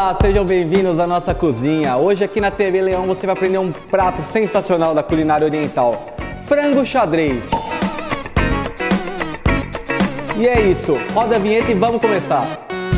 Olá, sejam bem-vindos à nossa cozinha. Hoje aqui na TV Leão você vai aprender um prato sensacional da culinária oriental: frango xadrez. E é isso, roda a vinheta e vamos começar.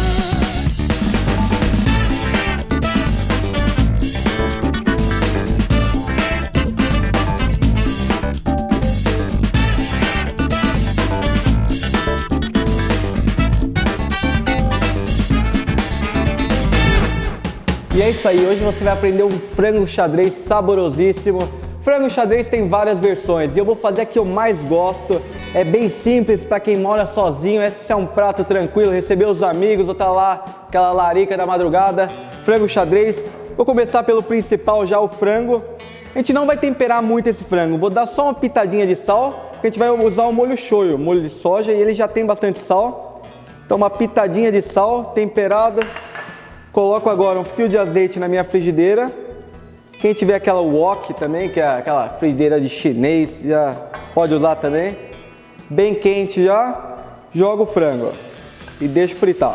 E é isso aí, hoje você vai aprender um frango xadrez saborosíssimo. Frango xadrez tem várias versões e eu vou fazer a que eu mais gosto. É bem simples para quem mora sozinho, esse é um prato tranquilo, receber os amigos ou tá lá aquela larica da madrugada. Frango xadrez. Vou começar pelo principal já, o frango. A gente não vai temperar muito esse frango, vou dar só uma pitadinha de sal, porque a gente vai usar o molho shoyu, molho de soja, e ele já tem bastante sal. Então uma pitadinha de sal temperada. Coloco agora um fio de azeite na minha frigideira. Quem tiver aquela wok também, que é aquela frigideira de chinês, já pode usar também. Bem quente já. Jogo o frango e deixo fritar.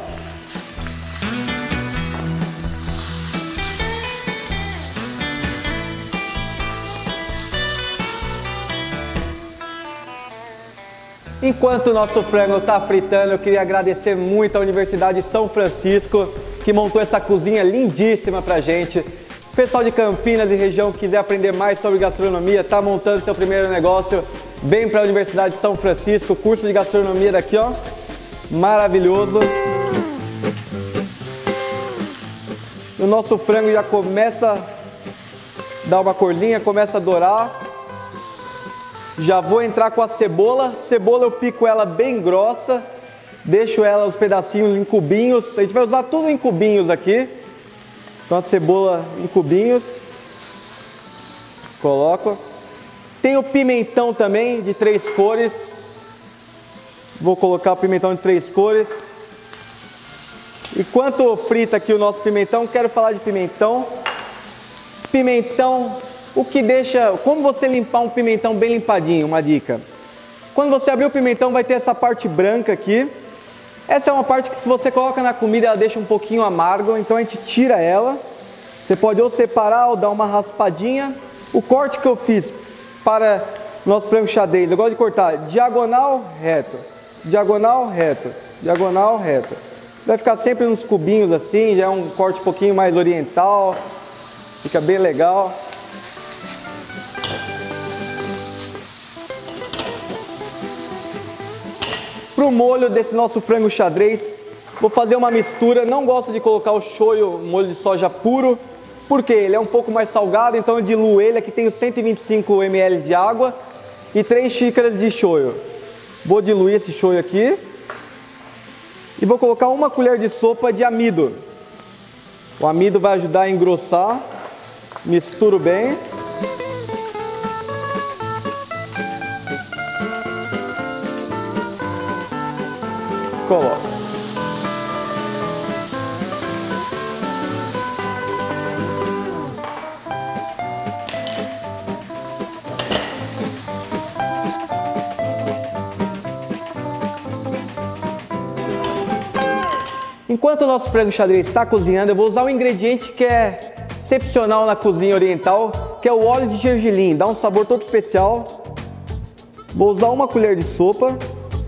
Enquanto o nosso frango está fritando, eu queria agradecer muito à Universidade de São Francisco, que montou essa cozinha lindíssima pra gente. Pessoal de Campinas e região que quiser aprender mais sobre gastronomia, está montando seu primeiro negócio, vem para a Universidade de São Francisco, curso de gastronomia daqui, ó, maravilhoso. O nosso frango já começa a dar uma corzinha, começa a dourar. Já vou entrar com a cebola. Cebola eu pico ela bem grossa. Deixo ela os pedacinhos em cubinhos. A gente vai usar tudo em cubinhos aqui. Então a cebola em cubinhos. Coloco. Tem o pimentão também de 3 cores. Vou colocar o pimentão de 3 cores. Enquanto frita aqui o nosso pimentão, quero falar de pimentão. Pimentão, o que deixa... Como você limpar um pimentão bem limpadinho, uma dica. Quando você abrir o pimentão vai ter essa parte branca aqui. Essa é uma parte que se você coloca na comida ela deixa um pouquinho amargo, então a gente tira ela. Você pode ou separar ou dar uma raspadinha. O corte que eu fiz para nosso frango xadrez, eu gosto de cortar diagonal, reto, diagonal, reto, diagonal, reto. Vai ficar sempre nos cubinhos assim, já é um corte um pouquinho mais oriental, fica bem legal. Para o molho desse nosso frango xadrez, vou fazer uma mistura. Não gosto de colocar o shoyu, molho de soja puro, porque ele é um pouco mais salgado, então eu diluo ele. Aqui tenho 125 ml de água e 3 xícaras de shoyu. Vou diluir esse shoyu aqui e vou colocar 1 colher de sopa de amido. O amido vai ajudar a engrossar. Misturo bem. Coloco. Enquanto o nosso frango xadrez está cozinhando, eu vou usar um ingrediente que é excepcional na cozinha oriental, que é o óleo de gergelim. Dá um sabor todo especial. Vou usar 1 colher de sopa.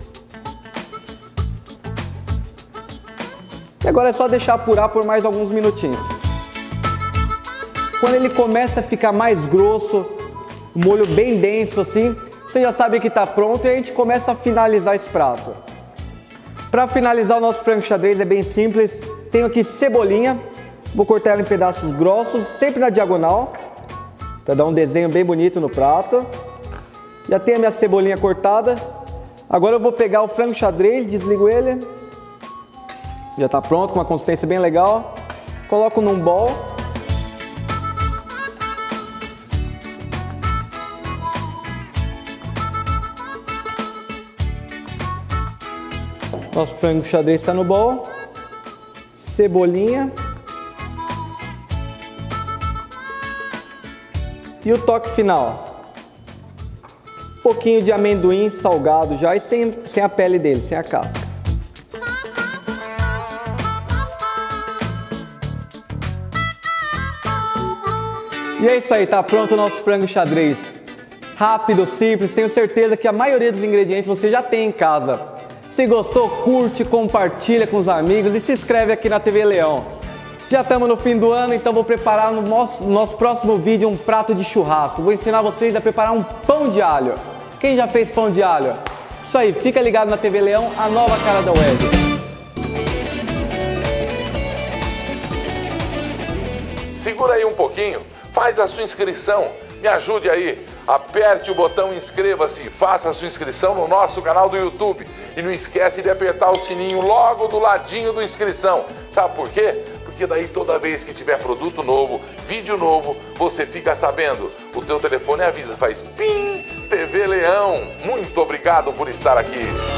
E agora é só deixar apurar por mais alguns minutinhos. Quando ele começa a ficar mais grosso, o molho bem denso assim, você já sabe que está pronto e a gente começa a finalizar esse prato. Para finalizar o nosso frango xadrez é bem simples. Tenho aqui cebolinha, vou cortar ela em pedaços grossos, sempre na diagonal, para dar um desenho bem bonito no prato. Já tenho a minha cebolinha cortada. Agora eu vou pegar o frango xadrez, desligo ele. Já está pronto, com uma consistência bem legal. Coloco num bowl. Nosso frango xadrez está no bowl. Cebolinha. E o toque final. Um pouquinho de amendoim salgado já e sem a pele dele, sem a casca. E é isso aí, tá pronto o nosso frango xadrez. Rápido, simples, tenho certeza que a maioria dos ingredientes você já tem em casa. Se gostou, curte, compartilha com os amigos e se inscreve aqui na TV Leão. Já estamos no fim do ano, então vou preparar no nosso próximo vídeo um prato de churrasco. Vou ensinar vocês a preparar um pão de alho. Quem já fez pão de alho? Isso aí, fica ligado na TV Leão, a nova cara da web. Segura aí um pouquinho, faz a sua inscrição, me ajude aí, aperte o botão inscreva-se, faça a sua inscrição no nosso canal do YouTube e não esquece de apertar o sininho logo do ladinho do inscrição. Sabe por quê? Porque daí toda vez que tiver produto novo, vídeo novo, você fica sabendo. O teu telefone avisa, faz PIM, TV Leão. Muito obrigado por estar aqui.